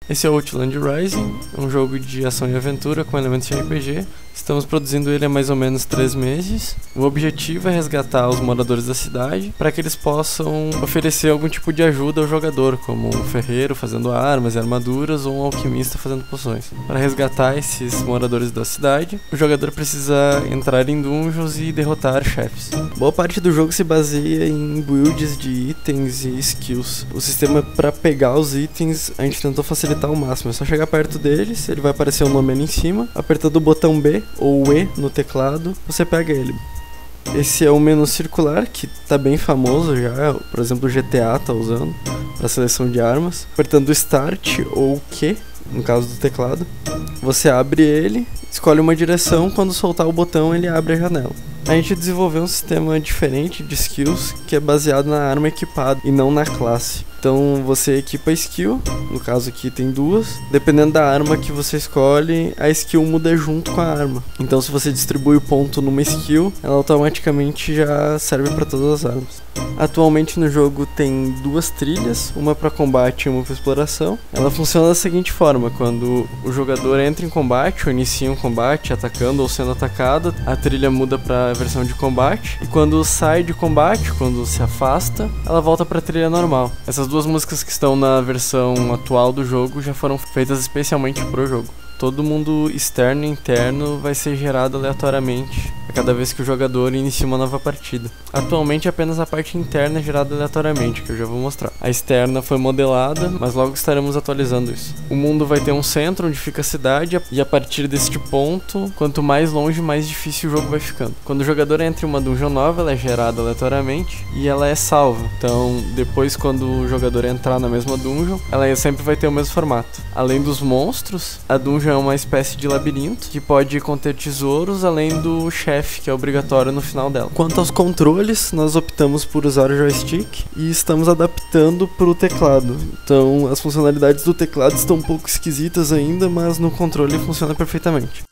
Esse é o Outland Rising, é um jogo de ação e aventura com elementos de RPG. Estamos produzindo ele há mais ou menos 3 meses. O objetivo é resgatar os moradores da cidade para que eles possam oferecer algum tipo de ajuda ao jogador, como um ferreiro fazendo armas e armaduras ou um alquimista fazendo poções. Para resgatar esses moradores da cidade, o jogador precisa entrar em dungeons e derrotar chefes. Boa parte do jogo se baseia em builds de itens e skills. O sistema para pegar os itens a gente tentou facilitar ao máximo. É só chegar perto deles, ele vai aparecer o nome ali em cima, apertando o botão B ou E no teclado, você pega ele. Esse é o menu circular, que tá bem famoso já, por exemplo o GTA tá usando para seleção de armas. Apertando Start ou Q, no caso do teclado, você abre ele, escolhe uma direção, quando soltar o botão ele abre a janela. A gente desenvolveu um sistema diferente de skills que é baseado na arma equipada e não na classe. Então você equipa a skill, no caso aqui tem 2, dependendo da arma que você escolhe, a skill muda junto com a arma. Então se você distribui o ponto numa skill, ela automaticamente já serve para todas as armas. Atualmente no jogo tem 2 trilhas, uma para combate e uma para exploração. Ela funciona da seguinte forma: quando o jogador entra em combate ou inicia um combate atacando ou sendo atacado, a trilha muda para a versão de combate, e quando sai de combate, quando se afasta, ela volta para a trilha normal. Essas 2 músicas que estão na versão atual do jogo já foram feitas especialmente pro jogo. Todo mundo externo e interno vai ser gerado aleatoriamente a cada vez que o jogador inicia uma nova partida. Atualmente apenas a parte interna é gerada aleatoriamente, que eu já vou mostrar. A externa foi modelada, mas logo estaremos atualizando isso. O mundo vai ter um centro onde fica a cidade, e a partir deste ponto, quanto mais longe, mais difícil o jogo vai ficando. Quando o jogador entra em uma dungeon nova, ela é gerada aleatoriamente e ela é salva. Então, depois quando o jogador entrar na mesma dungeon, ela sempre vai ter o mesmo formato. Além dos monstros, a dungeon é uma espécie de labirinto que pode conter tesouros, além do chefe, que é obrigatório no final dela. Quanto aos controles, nós optamos por usar o joystick e estamos adaptando para o teclado. Então as funcionalidades do teclado estão um pouco esquisitas ainda, mas no controle funciona perfeitamente.